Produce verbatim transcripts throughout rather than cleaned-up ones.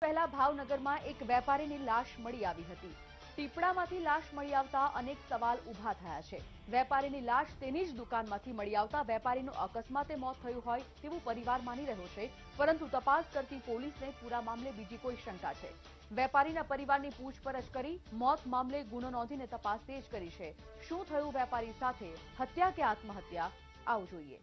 પહેલા ભાવનગરમાં એક વેપારીની લાશ મળી આવી હતી। ટીપડામાંથી લાશ મળી આવતા અનેક સવાલ ઊભા થયા છે। વેપારીની લાશ તેની જ દુકાનમાંથી મળી આવતા વેપારીનું અકસ્માતે મોત થયું હોય તેવું પરિવાર માની રહ્યો છે, પરંતુ તપાસ કરતી પોલીસને પૂરા મામલે બીજી કોઈ શંકા છે। વેપારીના પરિવારની પૂછપરછ કરી મોત મામલે ગુનો નોંધીને તપાસ તેજ કરી છે। શું થયું વેપારી સાથે, હત્યા કે આત્મહત્યા, આવો જોઈએ।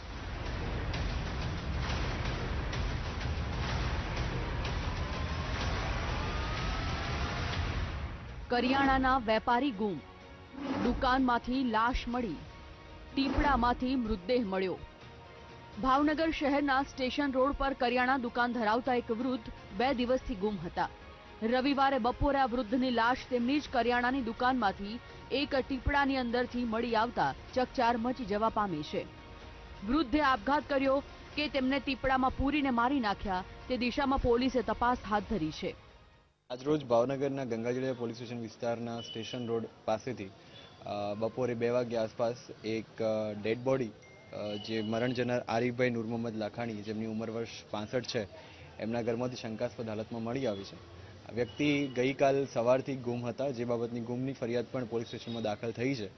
કરિયાણાના વેપારી ગુમ, દુકાનમાંથી લાશ મળી, ટીપડામાંથી મૃતદેહ મળ્યો। ભાવનગર શહેરના સ્ટેશન રોડ પર કરિયાણા દુકાન ધરાવતા એક વૃદ્ધ બે દિવસથી ગુમ હતા। રવિવારે બપોરે આ વૃદ્ધની લાશ તેમની જ કરિયાણાની દુકાનમાંથી એક ટીપડાની અંદરથી મળી આવતા ચકચાર મચી જવા પામી છે। વૃદ્ધે આપઘાત કર્યો કે તેમને ટીપડામાં પૂરીને મારી નાખ્યા તે દિશામાં પોલીસે તપાસ હાથ ધરી છે। આજરોજ ભાવનગરના ગંગાજળિયા પોલીસ સ્ટેશન વિસ્તારના સ્ટેશન રોડ પાસેથી બપોરે બે વાગ્યા આસપાસ એક ડેડ બોડી જે મરણ જનાર આરીફભાઈ નૂર મોહમ્મદ લાખાણી, જેમની ઉંમર વર્ષ પાસઠ છે, એમના ઘરમાંથી શંકાસ્પદ હાલતમાં મળી આવી છે। આ વ્યક્તિ ગઈકાલ સવારથી ગુમ હતા, જે બાબતની ગુમની ફરિયાદ પણ પોલીસ સ્ટેશનમાં દાખલ થઈ છે।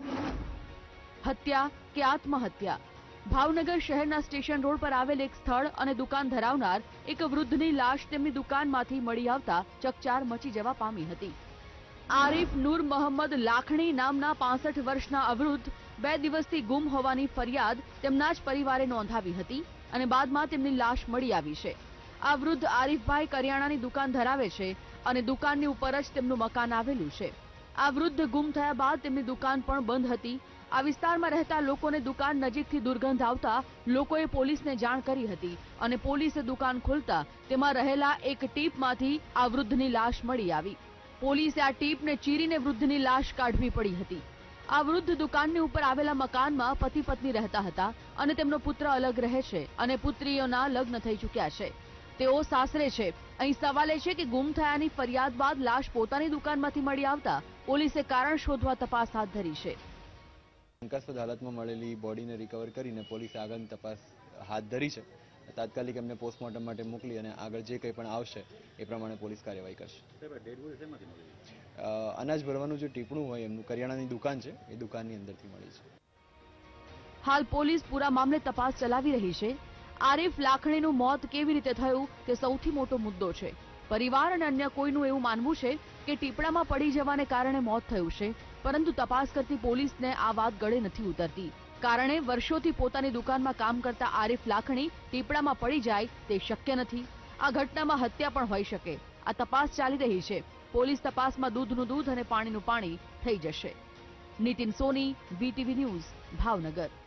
હત્યા કે આત્મહત્યા? ભાવનગર શહેરના સ્ટેશન રોડ પર આવેલ એક સ્થળ અને દુકાન ધરાવનાર એક વૃદ્ધની લાશ તેમની દુકાનમાંથી મળી આવતા ચકચાર મચી જવા પામી હતી। આરીફ નૂર મોહમ્મદ લાખણી નામના પાસઠ વર્ષના અવૃદ્ધ બે દિવસથી ગુમ હોવાની ફરિયાદ તેમના જ પરિવારે નોંધાવી હતી અને બાદમાં તેમની લાશ મળી આવી છે। આ વૃદ્ધ આરીફભાઈ કરિયાણાની દુકાન ધરાવે છે અને દુકાનની ઉપર જ તેમનું મકાન આવેલું છે। આ વૃદ્ધ ગુમ થયા બાદ તેમની દુકાન પણ બંધ હતી। આ વિસ્તારમાં રહેતા લોકોને દુકાન નજીકથી દુર્ગંધ આવતા લોકોએ પોલીસને જાણ કરી હતી અને પોલીસે દુકાન ખોલતા તેમાં રહેલા એક ટીપમાંથી આ વૃદ્ધની લાશ મળી આવી। પોલીસે આ ટીપને ચીરીને વૃદ્ધની લાશ કાઢવી પડી હતી। આ વૃદ્ધ દુકાનની ઉપર આવેલા મકાનમાં પતિ પત્ની રહેતા હતા અને તેમનો પુત્ર અલગ રહે છે અને પુત્રીઓના લગ્ન થઈ ચૂક્યા છે। તેઓ સાસરે છે। અહીં સવાલ એ છે કે ગુમ થયાની ફરિયાદ બાદ લાશ પોતાની દુકાનમાંથી મળી આવતા પોલીસે કારણ શોધવા તપાસ હાથ ધરી છે। શંકાસ્પદ હાલતમાં મળેલી બોડીને રિકવર કરીને પોલીસે આગળની તપાસ હાથ ધરી છે। તાત્કાલિક એમને પોસ્ટમોર્ટમ માટે મોકલી અને આગળ જે કંઈ પણ આવશે એ પ્રમાણે પોલીસ કાર્યવાહી કરશે। અનાજ ભરવાનું જે ટીપણું હોય એમનું કરિયાણાની દુકાન છે, એ દુકાનની અંદરથી મળી છે। હાલ પોલીસ પૂરા મામલે તપાસ ચલાવી રહી છે। આરીફ લાખણીનું મોત કેવી રીતે થયું તે સૌથી મોટો મુદ્દો છે। પરિવાર અને અન્ય કોઈનું એવું માનવું છે કે ટીપડામાં પડી જવાને કારણે મોત થયું છે, પરંતુ તપાસ કરતી પોલીસને આ વાત ગળે નથી ઉતરતી, કારણે વર્ષોથી પોતાની દુકાનમાં કામ કરતા આરીફ લાખણી ટીપડામાં પડી જાય તે શક્ય નથી। આ ઘટનામાં હત્યા પણ હોઈ શકે। આ તપાસ ચાલી રહી છે। પોલીસ તપાસમાં દૂધનું દૂધ અને પાણીનું પાણી થઈ જશે। Nitin Soni, VTV news, Bhavnagar.